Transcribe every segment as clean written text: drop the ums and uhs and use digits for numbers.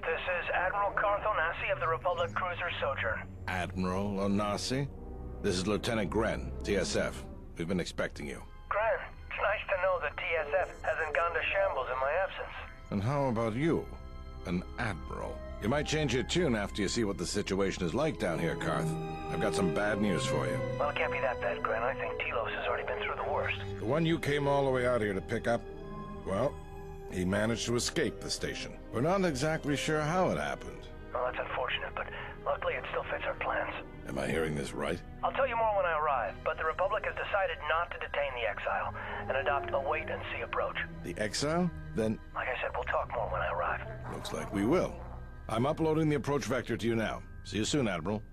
This is Admiral Carth Onasi of the Republic Cruiser Sojourn. Admiral Onasi? This is Lieutenant Gren, TSF. We've been expecting you. Gren, it's nice to know that TSF hasn't gone to shambles in my absence. And how about you? An Admiral. You might change your tune after you see what the situation is like down here, Carth. I've got some bad news for you. Well, it can't be that bad, Gren. I think Telos has already been through the worst. The one you came all the way out here to pick up, well, he managed to escape the station. We're not exactly sure how it happened. Well, that's unfortunate, but luckily it still fits our plans. Am I hearing this right? I'll tell you more when I arrive, but the Republic has decided not to detain the exile and adopt a wait-and-see approach. The exile? Then... Like I said, we'll talk more when I arrive. Looks like we will. I'm uploading the approach vector to you now. See you soon, Admiral.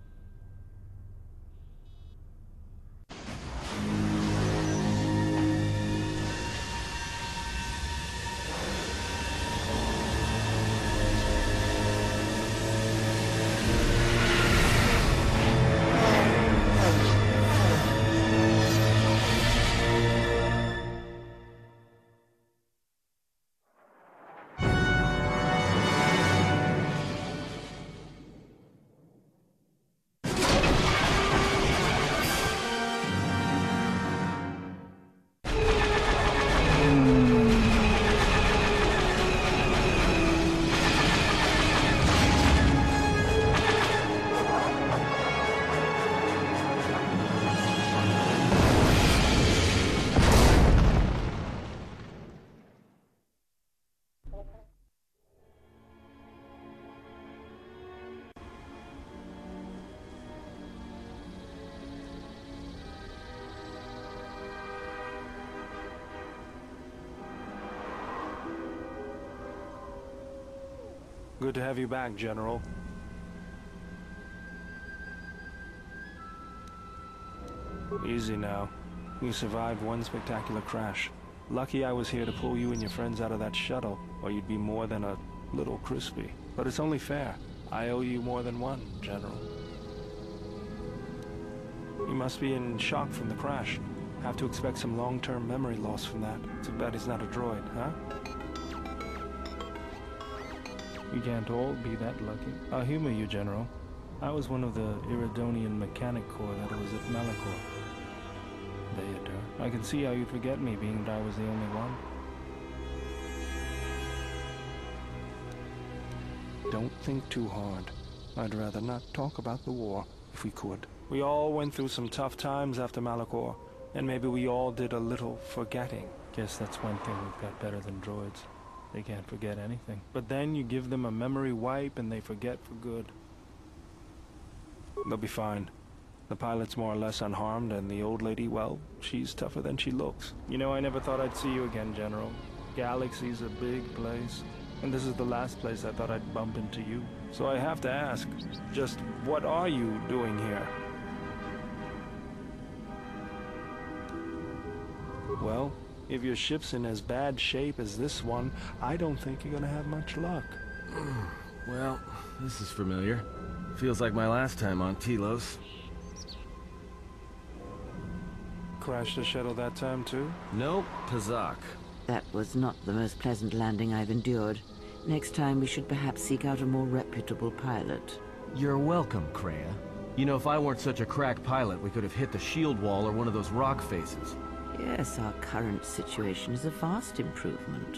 Good to have you back, General. Easy now. You survived one spectacular crash. Lucky I was here to pull you and your friends out of that shuttle, or you'd be more than a little crispy. But it's only fair. I owe you more than one, General. You must be in shock from the crash. Have to expect some long-term memory loss from that. Too bad he's not a droid, huh? We can't all be that lucky. I'll humor you, General. I was one of the Iridonian Mechanic Corps that was at Malachor. Theater. I can see how you'd forget me, being that I was the only one. Don't think too hard. I'd rather not talk about the war, if we could. We all went through some tough times after Malachor, and maybe we all did a little forgetting. Guess that's one thing we've got better than droids. They can't forget anything. But then you give them a memory wipe and they forget for good. They'll be fine. The pilot's more or less unharmed, and the old lady, well, she's tougher than she looks. You know, I never thought I'd see you again, General. Galaxy's a big place, and this is the last place I thought I'd bump into you. So I have to ask, just what are you doing here? Well, if your ship's in as bad shape as this one, I don't think you're gonna have much luck. Well, this is familiar. Feels like my last time on Telos. Crashed the shuttle that time too? Nope, Pazak. That was not the most pleasant landing I've endured. Next time we should perhaps seek out a more reputable pilot. You're welcome, Kreia. You know, if I weren't such a crack pilot, we could have hit the shield wall or one of those rock faces. Yes, our current situation is a vast improvement.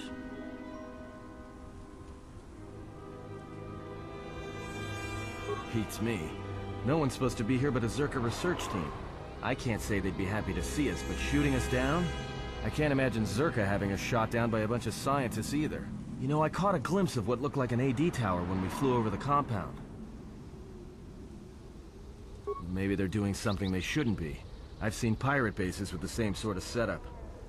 Beats me. No one's supposed to be here but a Zerka research team. I can't say they'd be happy to see us, but shooting us down? I can't imagine Zerka having us shot down by a bunch of scientists either. You know, I caught a glimpse of what looked like an AD tower when we flew over the compound. Maybe they're doing something they shouldn't be. I've seen pirate bases with the same sort of setup.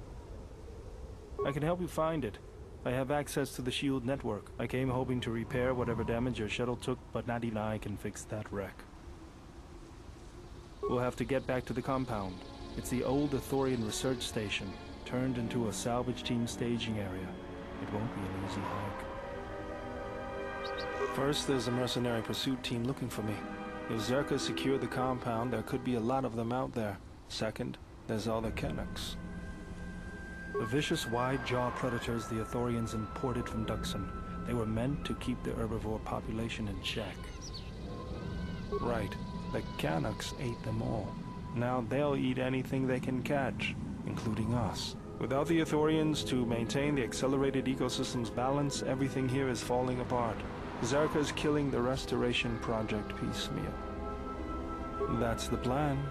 I can help you find it. I have access to the SHIELD network. I came hoping to repair whatever damage your shuttle took, but not even I can fix that wreck. We'll have to get back to the compound. It's the old Ithorian research station, turned into a salvage team staging area. It won't be an easy hike. First, there's a mercenary pursuit team looking for me. If Zerka secured the compound, there could be a lot of them out there. Second, there's all the Kennex. The vicious wide-jaw predators the Ithorians imported from Duxon. They were meant to keep the herbivore population in check. Right. The Canucks ate them all. Now they'll eat anything they can catch, including us. Without the Ithorians to maintain the accelerated ecosystem's balance, everything here is falling apart. Zerka's killing the Restoration Project piecemeal. That's the plan.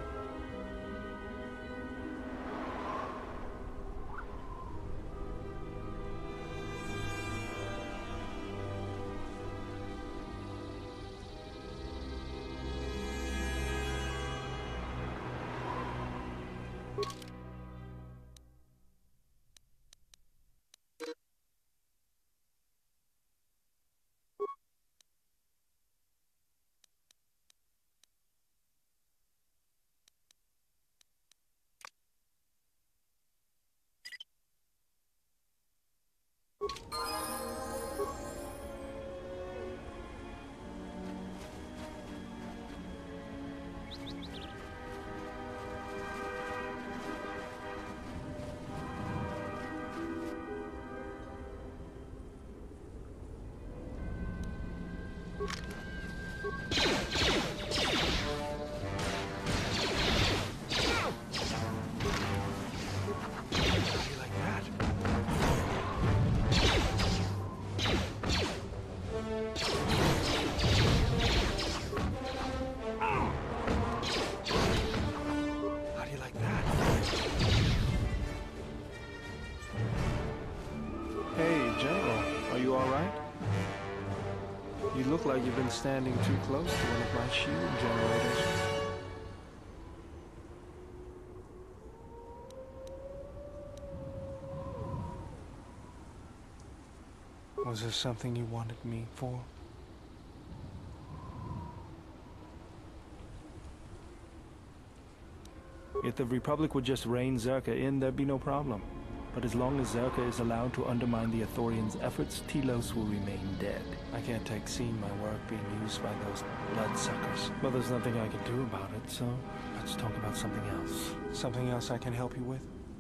You look like you've been standing too close to one of my shield generators. Was there something you wanted me for? If the Republic would just rein Zerka in, there'd be no problem. But as long as Zerka is allowed to undermine the Ithorians' efforts, Telos will remain dead. I can't take seeing my work being used by those bloodsuckers. But there's nothing I can do about it, so let's talk about something else. Something else I can help you with?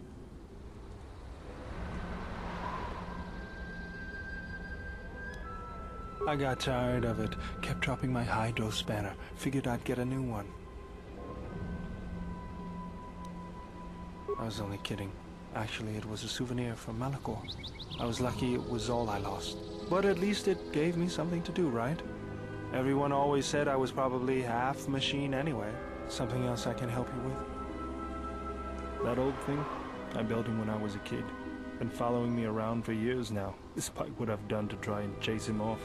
I got tired of it. Kept dropping my hydro spanner. Figured I'd get a new one. I was only kidding. Actually, it was a souvenir from Malachor. I was lucky it was all I lost. But at least it gave me something to do, right? Everyone always said I was probably half machine anyway. Something else I can help you with? That old thing? I built him when I was a kid. Been following me around for years now, despite what I've done to try and chase him off.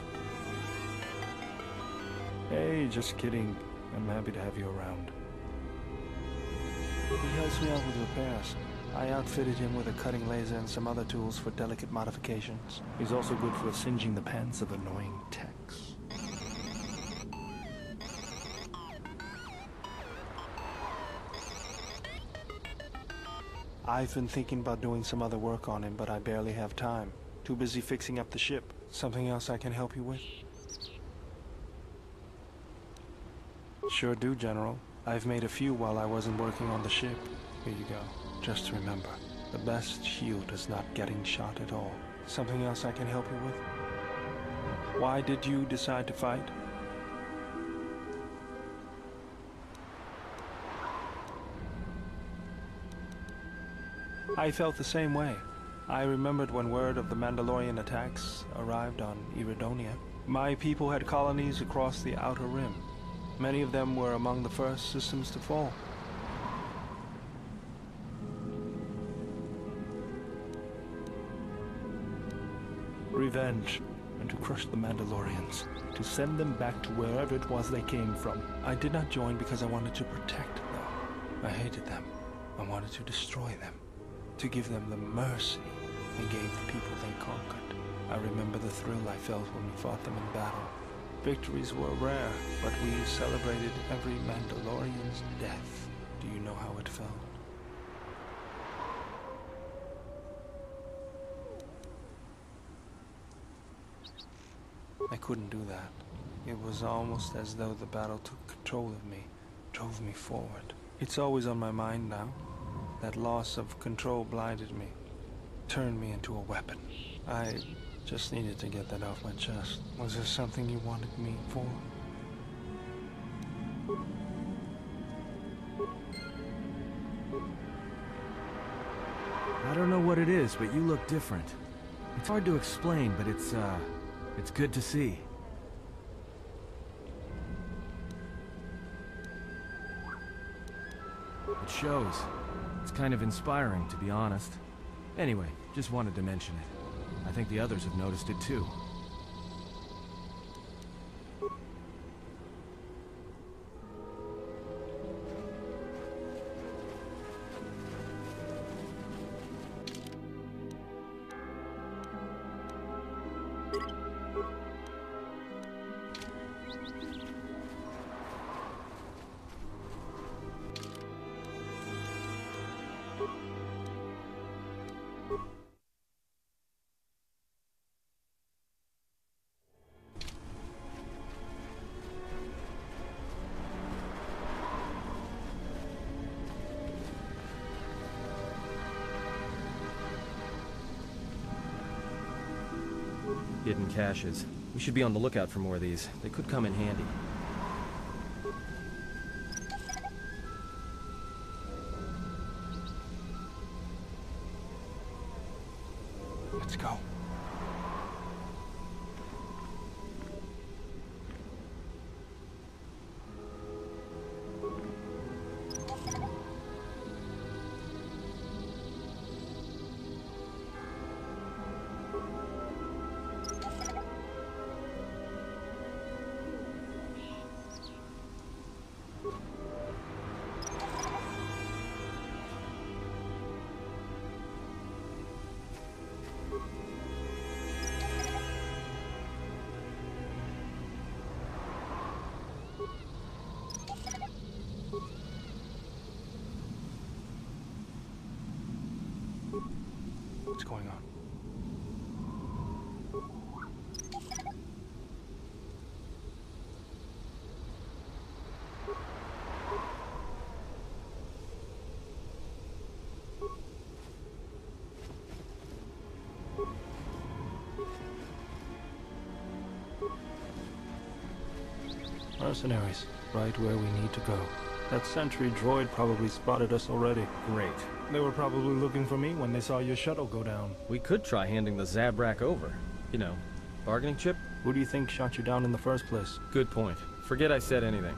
Hey, just kidding. I'm happy to have you around. He helps me out with repairs. I outfitted him with a cutting laser and some other tools for delicate modifications. He's also good for singeing the pants of annoying techs. I've been thinking about doing some other work on him, but I barely have time. Too busy fixing up the ship. Something else I can help you with? Sure do, General. I've made a few while I wasn't working on the ship. Here you go. Just remember, the best shield is not getting shot at all. Something else I can help you with? Why did you decide to fight? I felt the same way. I remembered when word of the Mandalorian attacks arrived on Iridonia. My people had colonies across the Outer Rim. Many of them were among the first systems to fall. Revenge, and to crush the Mandalorians, to send them back to wherever it was they came from. I did not join because I wanted to protect them. I hated them. I wanted to destroy them, to give them the mercy they gave the people they conquered. I remember the thrill I felt when we fought them in battle. Victories were rare, but we celebrated every Mandalorian's death. Do you know how it felt? I couldn't do that. It was almost as though the battle took control of me, drove me forward. It's always on my mind now. That loss of control blinded me, turned me into a weapon. I Just needed to get that off my chest. Was there something you wanted me for? I don't know what it is, but you look different. It's hard to explain, but it's good to see. It shows. It's kind of inspiring, to be honest. Anyway, just wanted to mention it. I think the others have noticed it too. Hidden caches. We should be on the lookout for more of these. They could come in handy. Let's go. What's going on? Mercenaries, right where we need to go. That sentry droid probably spotted us already. Great. They were probably looking for me when they saw your shuttle go down. We could try handing the Zabrak over. You know, bargaining chip? Who do you think shot you down in the first place? Good point. Forget I said anything.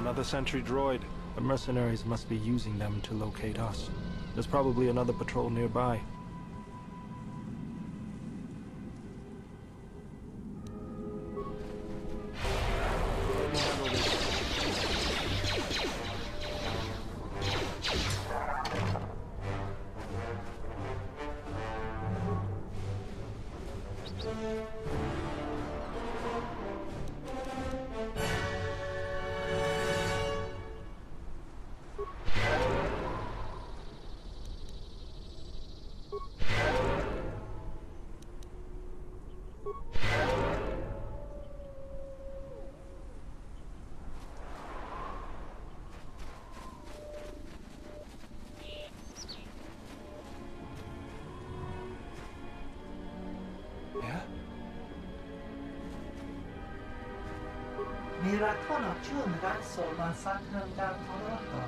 another sentry droid. The mercenaries must be using them to locate us. There's probably another patrol nearby. Miratono Jun Raso Masakran da Toroto.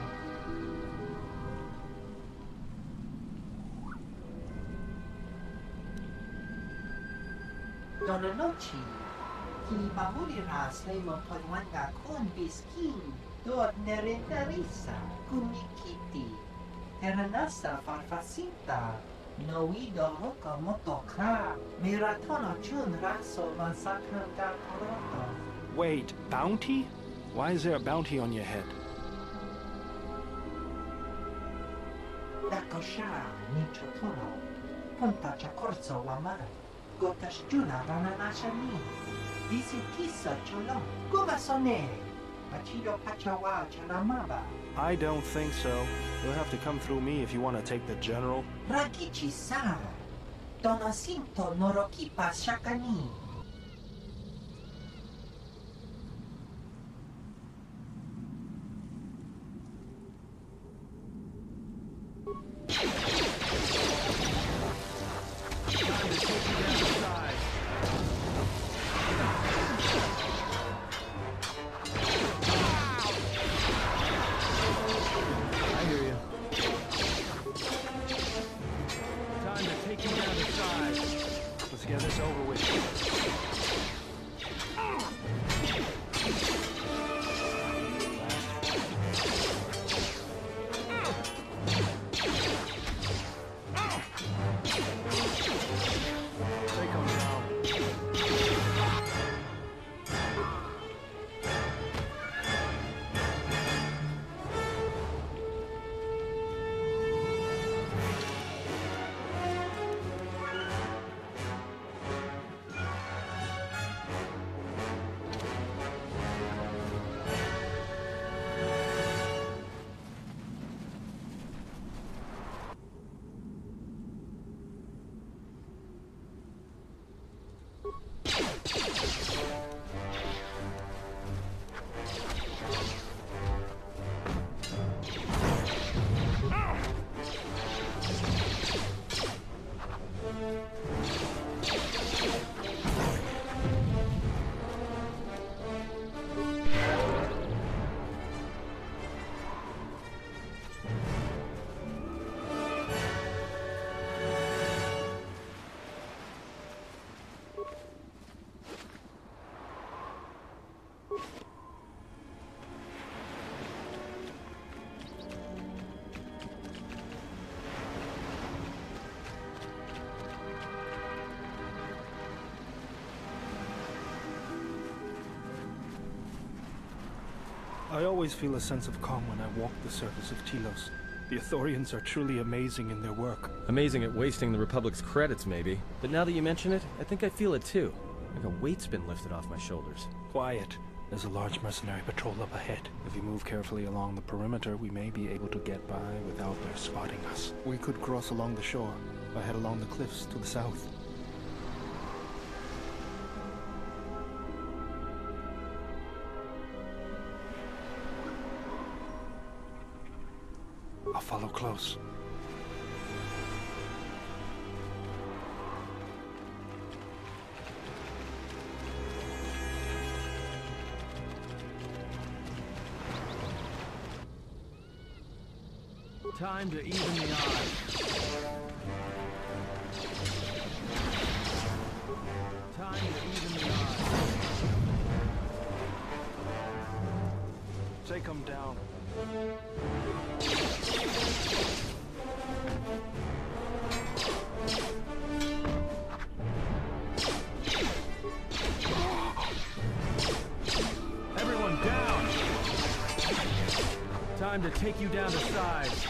Dononochi, ki mamuliras le montonwanga kun biskin, dod nerendarisa, kunikiti, teranasa farfasinta, noido roka motokra, Miratono Jun Raso Masakran da Toroto. Wait, bounty? Why is there a bounty on your head? Dakosha Nichotono, Ponta Chacorso Wamara, Gotashjuna Rananashani, Visitisa Cholon, Gumasone, Machido Pachawa Chalamaba. I don't think so. You'll have to come through me if you want to take the general. Rakichi Sa, Donasinto Noroki Pashakani. I always feel a sense of calm when I walk the surface of Telos. The Ithorians are truly amazing in their work. Amazing at wasting the Republic's credits, maybe. But now that you mention it, I think I feel it too. Like a weight's been lifted off my shoulders. Quiet. There's a large mercenary patrol up ahead. If we move carefully along the perimeter, we may be able to get by without their spotting us. We could cross along the shore, or head along the cliffs to the south. I'll follow close. Time to even the odds. Time to even the odds. Take him down. Everyone down! Time to take you down to size.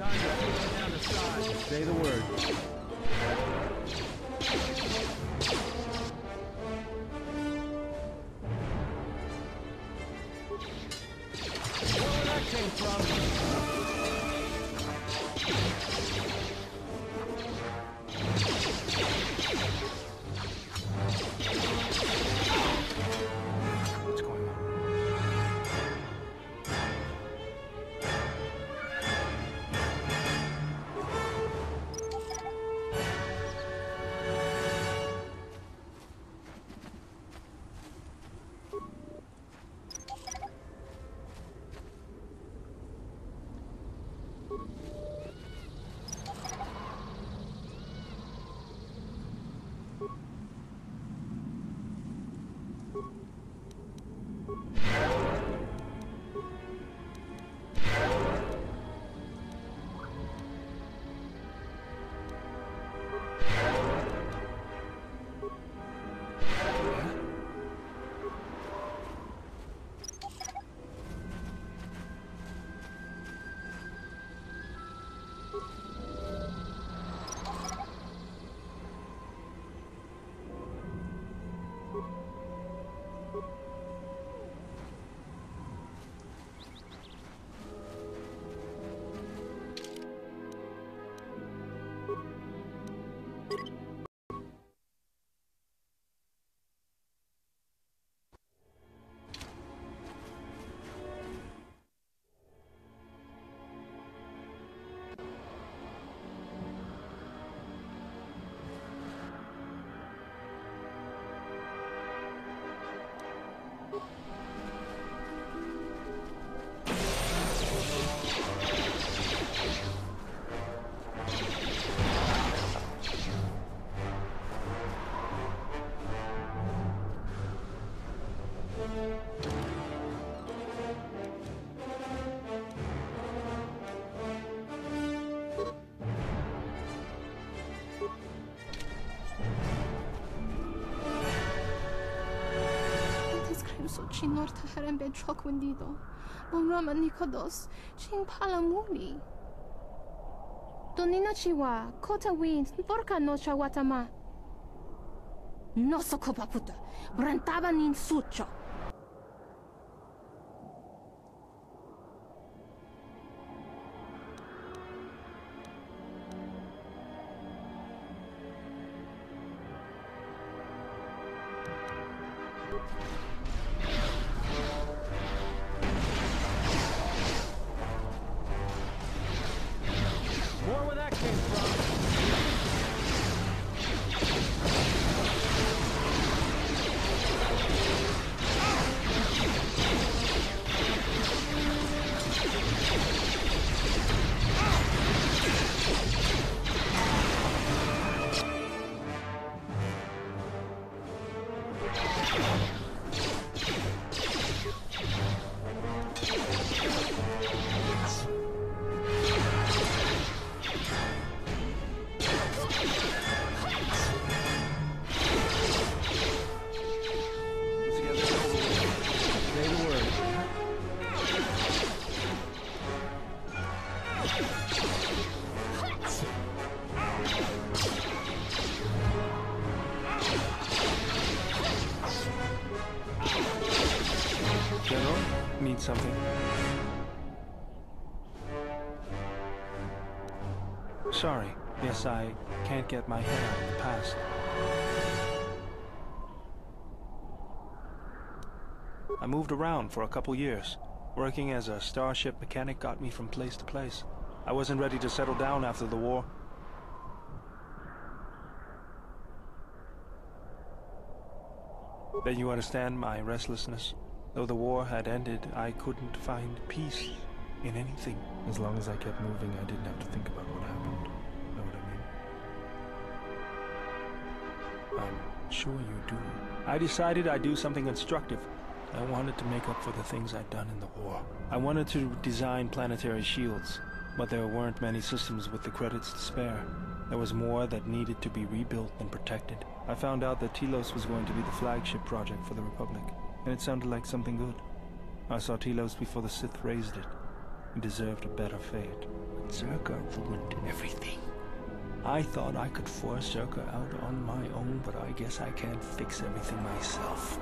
Say the word. Where that came from? What's going on? Cinor taharem ben çok vendido. Bonrama nikodos, ching palamuli. Donina chiwa, kota wind, porca no chawatama. No so copaputa, brantaban in sucho. Need something? Sorry. Yes, I can't get my head out of the past. I moved around for a couple years. Working as a starship mechanic got me from place to place. I wasn't ready to settle down after the war. Then you understand my restlessness. Though the war had ended, I couldn't find peace in anything. As long as I kept moving, I didn't have to think about what happened. Know what I mean? I'm sure you do. I decided I'd do something constructive. I wanted to make up for the things I'd done in the war. I wanted to design planetary shields, but there weren't many systems with the credits to spare. There was more that needed to be rebuilt and protected. I found out that Telos was going to be the flagship project for the Republic, and it sounded like something good. I saw Telos before the Sith raised it. It deserved a better fate. Zerka ruined everything. I thought I could force Zerka out on my own, but I guess I can't fix everything myself.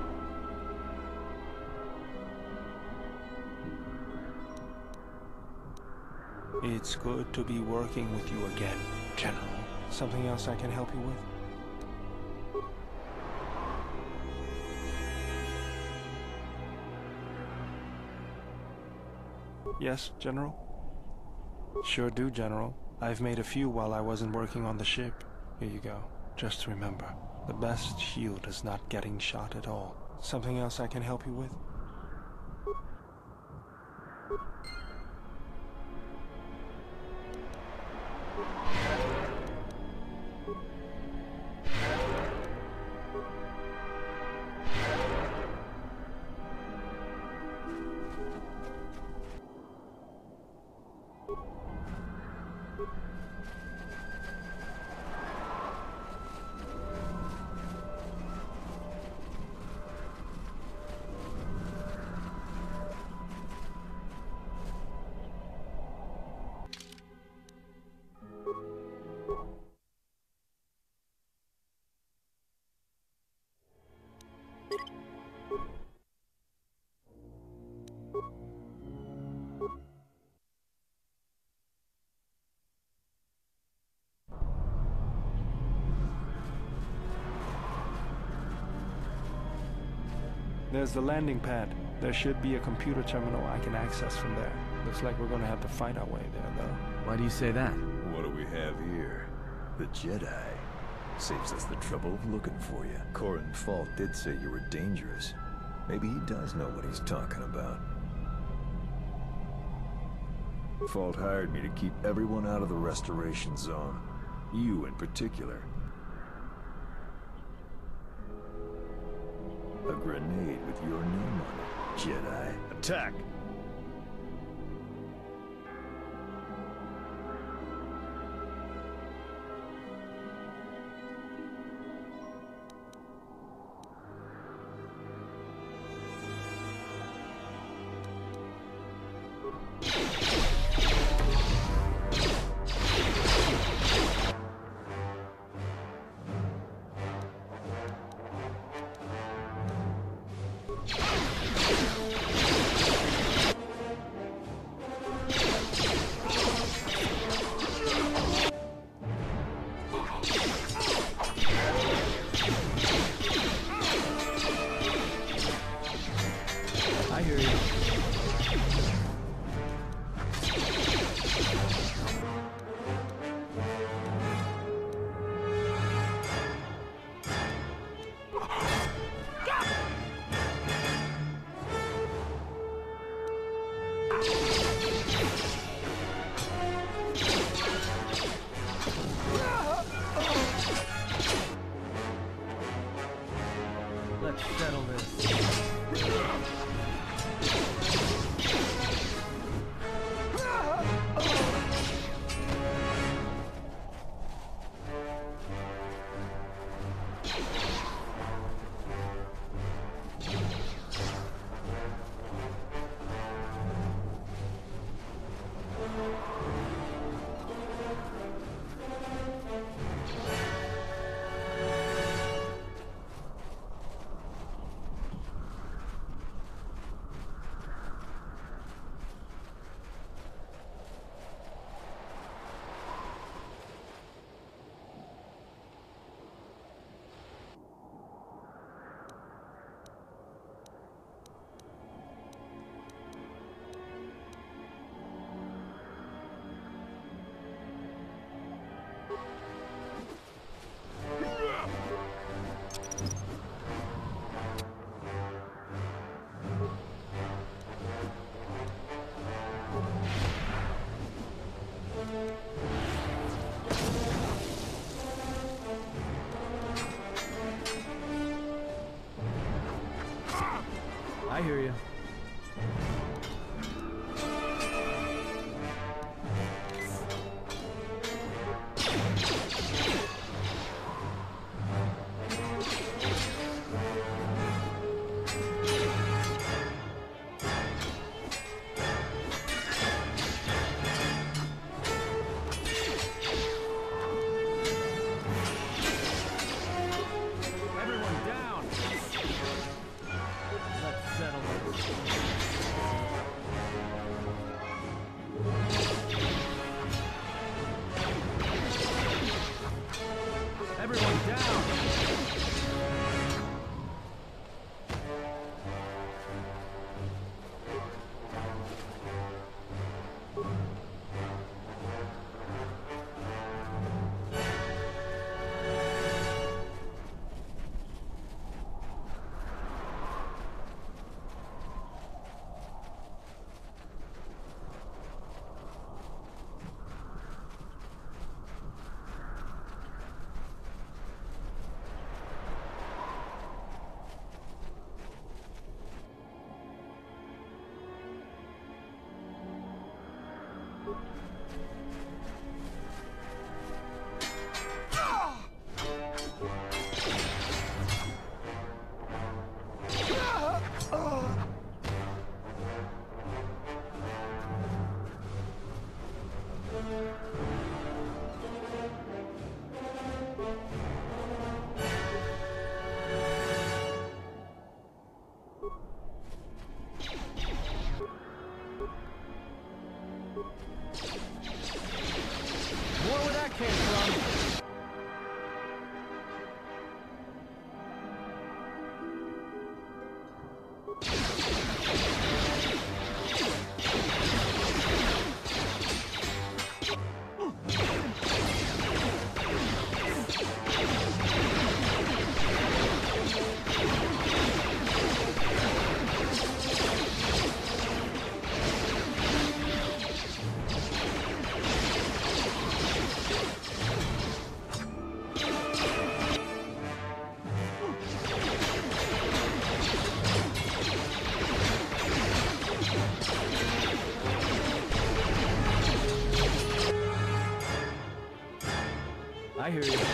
It's good to be working with you again, General. Something else I can help you with? Yes, General? Sure do, General. I've made a few while I wasn't working on the ship. Here you go. Just remember, the best shield is not getting shot at all. Something else I can help you with? There's the landing pad. There should be a computer terminal I can access from there. Looks like we're gonna have to fight our way there, though. Why do you say that? What do we have here? The Jedi. Saves us the trouble of looking for you. Corin Fault did say you were dangerous. Maybe he does know what he's talking about. Fault hired me to keep everyone out of the restoration zone. You in particular. A grenade with your name on it, Jedi. Attack! Let's settle this. I hear you. came from. I hear you.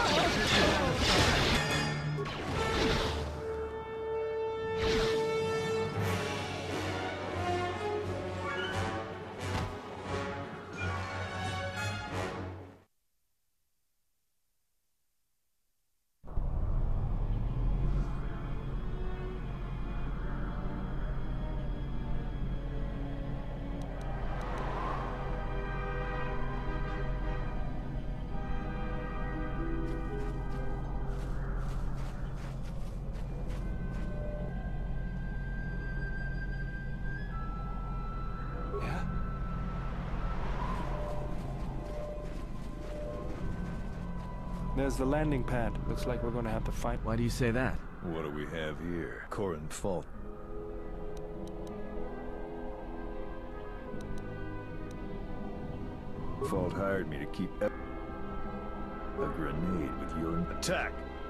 There's the landing pad. Looks like we're gonna have to fight. Why do you say that? What do we have here? Corin Fault. Fault hired me to keep a grenade with your attack.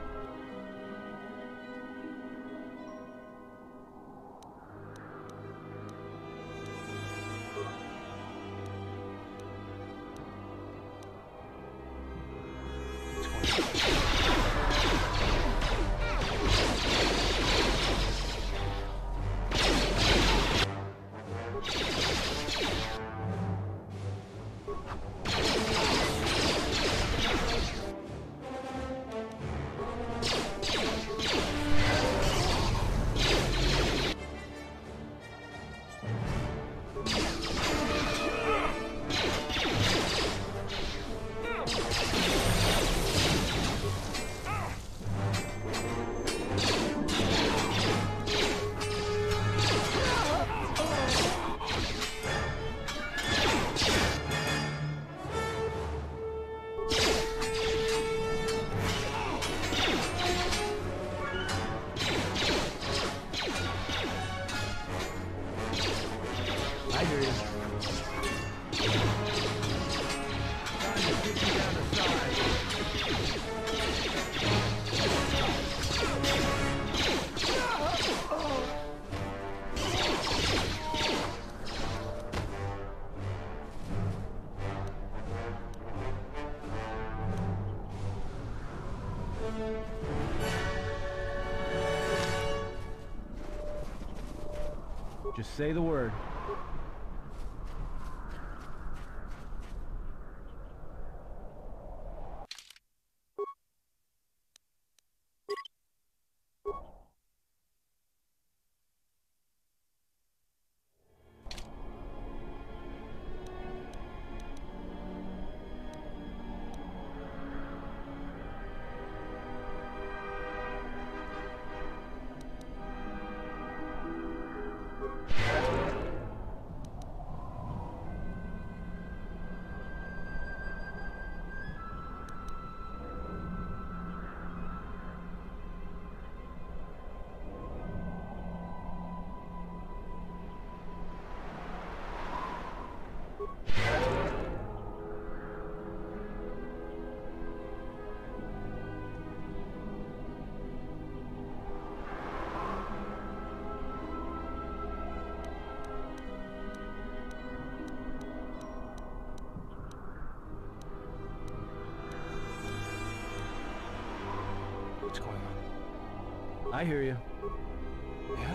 Just say the word. What's going on? I hear you. Yeah?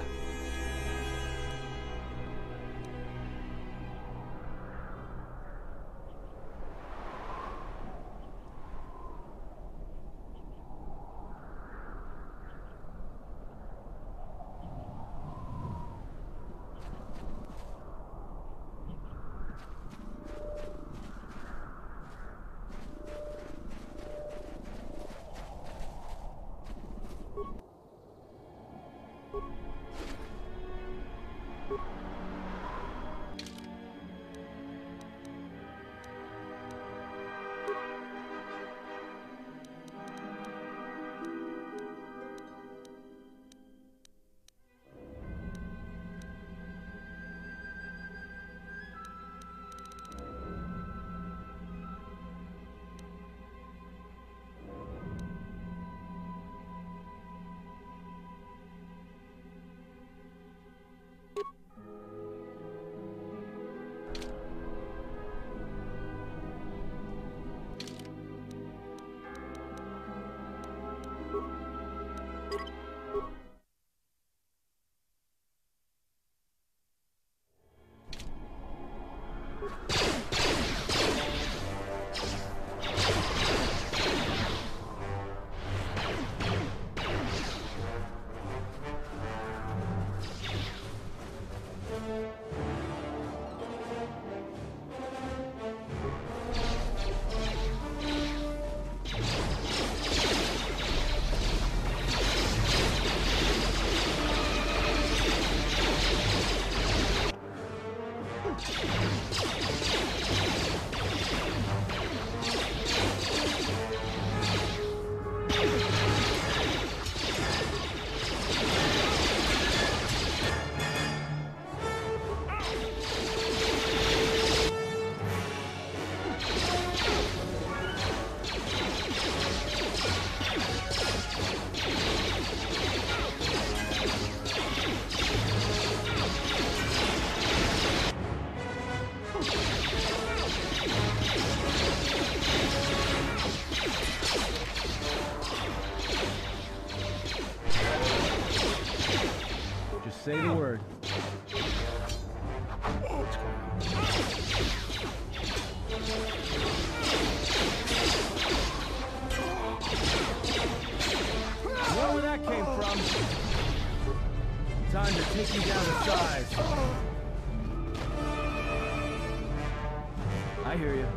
Say the word. Where that came from? Time to take you down to size. I hear you.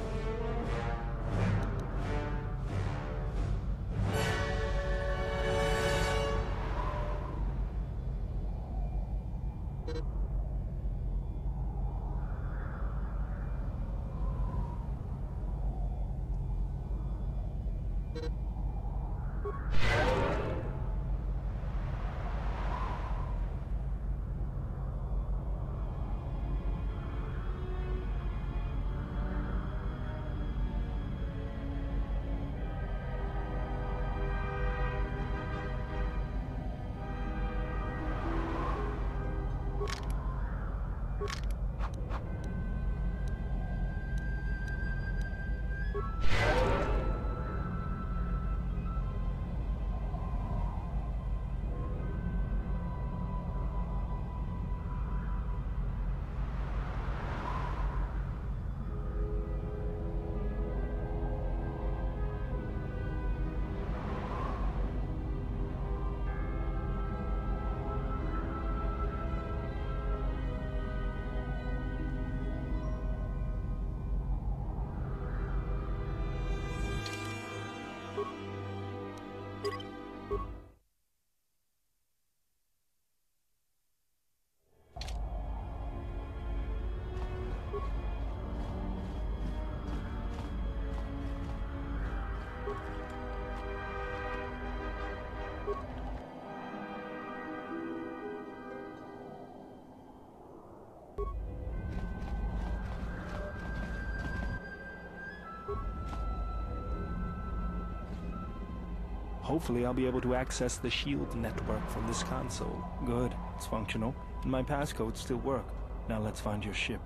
Hopefully I'll be able to access the shield network from this console. Good, it's functional, and my passcodes still work. Now let's find your ship.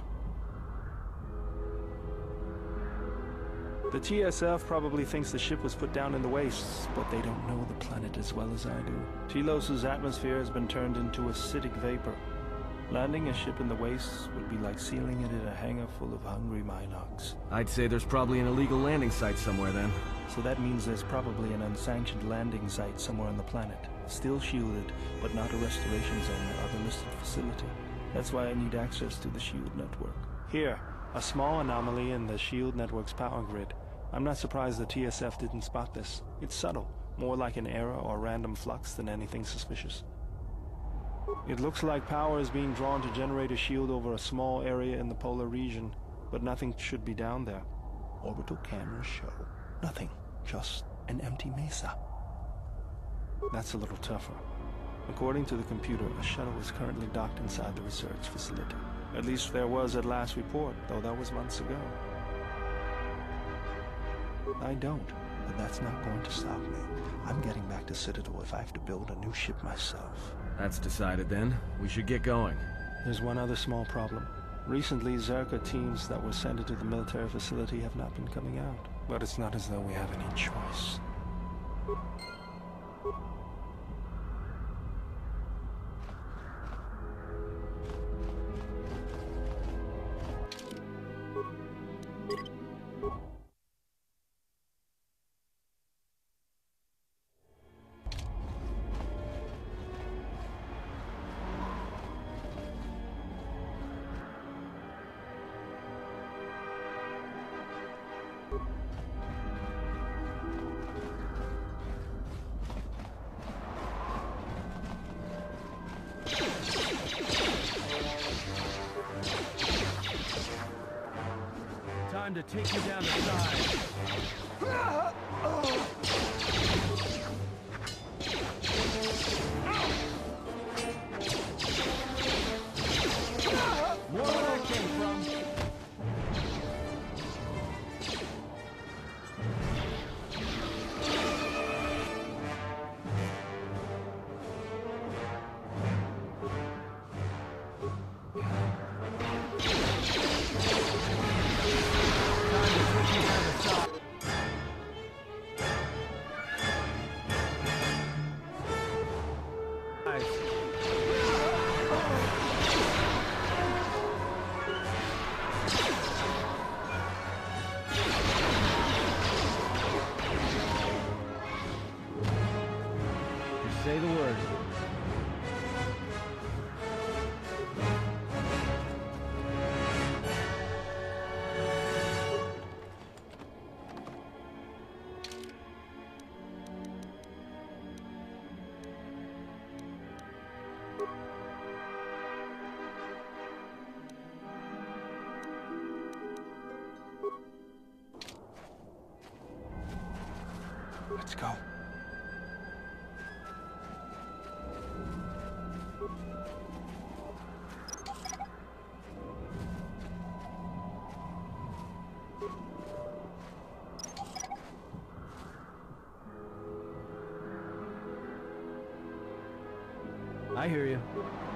The TSF probably thinks the ship was put down in the wastes, but they don't know the planet as well as I do. Telos' atmosphere has been turned into acidic vapor. Landing a ship in the wastes would be like sealing it in a hangar full of hungry Minocs. I'd say there's probably an illegal landing site somewhere then. So that means there's probably an unsanctioned landing site somewhere on the planet. Still shielded, but not a restoration zone or other listed facility. That's why I need access to the shield network. Here, a small anomaly in the shield network's power grid. I'm not surprised the TSF didn't spot this. It's subtle, more like an error or random flux than anything suspicious. It looks like power is being drawn to generate a shield over a small area in the polar region, but nothing should be down there. Orbital cameras show nothing, just an empty mesa. That's a little tougher. According to the computer, a shuttle is currently docked inside the research facility. At least there was at last report, though that was months ago. I don't, but that's not going to stop me. I'm getting back to Citadel if I have to build a new ship myself. That's decided then. We should get going. There's one other small problem. Recently, Zerka teams that were sent into the military facility have not been coming out. But it's not as though we have any choice. Time to take you down the side. More where that came from. Say the word. Let's go. I hear you.